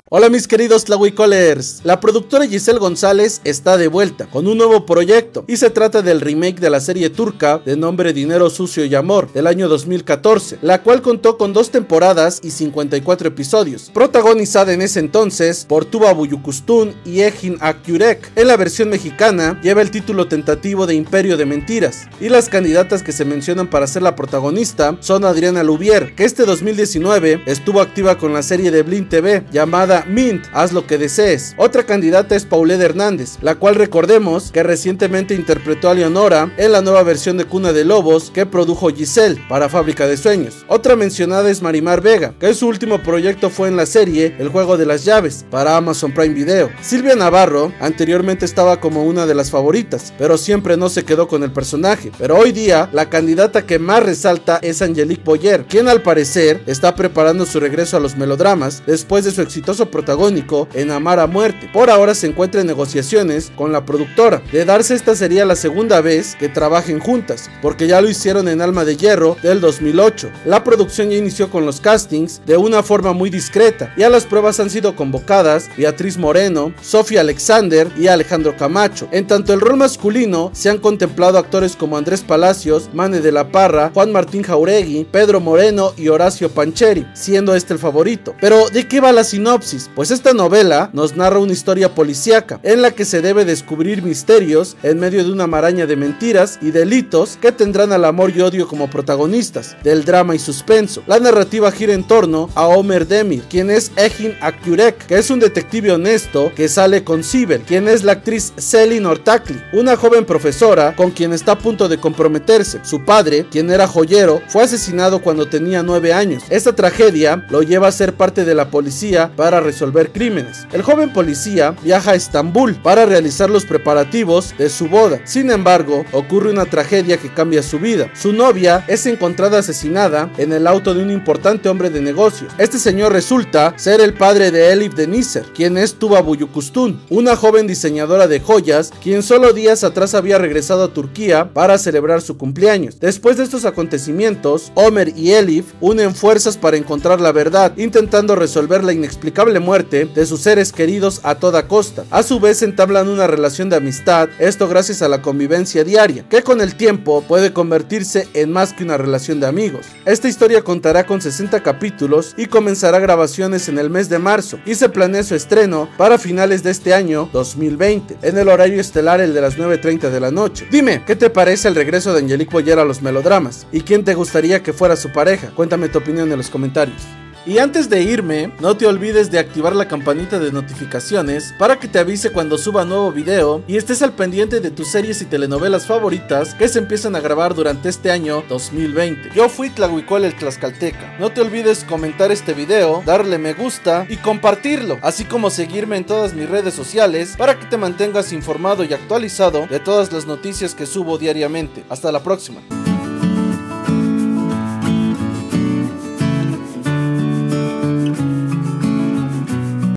Hola mis queridos Tlahuicolers, la productora Giselle González está de vuelta con un nuevo proyecto y se trata del remake de la serie turca de nombre Dinero Sucio y Amor del año 2014, la cual contó con 2 temporadas y 54 episodios, protagonizada en ese entonces por Tuba Büyüküstün y Egin Akyürek. En la versión mexicana lleva el título tentativo de Imperio de Mentiras y las candidatas que se mencionan para ser la protagonista son Adriana Lubier, que este 2019 estuvo activa con la serie de Blim TV llamada Mint, haz lo que desees. Otra candidata es Paulette Hernández, la cual recordemos que recientemente interpretó a Leonora en la nueva versión de Cuna de Lobos que produjo Giselle para Fábrica de Sueños. Otra mencionada es Marimar Vega, que su último proyecto fue en la serie El Juego de las Llaves para Amazon Prime Video. Silvia Navarro anteriormente estaba como una de las favoritas, pero siempre no se quedó con el personaje. Pero hoy día la candidata que más resalta es Angelique Boyer, quien al parecer está preparando su regreso a los melodramas después de su exitoso protagónico en Amar a Muerte. Por ahora se encuentra en negociaciones con la productora. De darse, esta sería la segunda vez que trabajen juntas, porque ya lo hicieron en Alma de Hierro del 2008. La producción ya inició con los castings de una forma muy discreta y a las pruebas han sido convocadas Beatriz Moreno, Sofía Alexander y Alejandro Camacho. En tanto el rol masculino se han contemplado actores como Andrés Palacios, Mane de la Parra, Juan Martín Jauregui, Pedro Moreno y Horacio Pancheri, siendo este el favorito. Pero ¿de qué va la sinopsis? Pues esta novela nos narra una historia policíaca en la que se debe descubrir misterios en medio de una maraña de mentiras y delitos que tendrán al amor y odio como protagonistas del drama y suspenso. La narrativa gira en torno a Ömer Demir, quien es Egin Akyürek, que es un detective honesto que sale con Sibel, quien es la actriz Selin Ortakli, una joven profesora con quien está a punto de comprometerse. Su padre, quien era joyero, fue asesinado cuando tenía 9 años. Esta tragedia lo lleva a ser parte de la policía para resolver crímenes. El joven policía viaja a Estambul para realizar los preparativos de su boda. Sin embargo, ocurre una tragedia que cambia su vida. Su novia es encontrada asesinada en el auto de un importante hombre de negocios. Este señor resulta ser el padre de Elif Denizer, quien es Tuba Büyüküstün, una joven diseñadora de joyas, quien solo días atrás había regresado a Turquía para celebrar su cumpleaños. Después de estos acontecimientos, Ömer y Elif unen fuerzas para encontrar la verdad, intentando resolver la inexplicable muerte de sus seres queridos a toda costa. A su vez entablan una relación de amistad, esto gracias a la convivencia diaria, que con el tiempo puede convertirse en más que una relación de amigos. Esta historia contará con 60 capítulos y comenzará grabaciones en el mes de marzo y se planea su estreno para finales de este año 2020, en el horario estelar, el de las 9:30 de la noche. Dime, ¿qué te parece el regreso de Angelique Boyer a los melodramas? ¿Y quién te gustaría que fuera su pareja? Cuéntame tu opinión en los comentarios. Y antes de irme, no te olvides de activar la campanita de notificaciones para que te avise cuando suba nuevo video y estés al pendiente de tus series y telenovelas favoritas que se empiezan a grabar durante este año 2020. Yo fui Tlahuicol el Tlaxcalteca. No te olvides comentar este video, darle me gusta y compartirlo, así como seguirme en todas mis redes sociales para que te mantengas informado y actualizado de todas las noticias que subo diariamente. Hasta la próxima.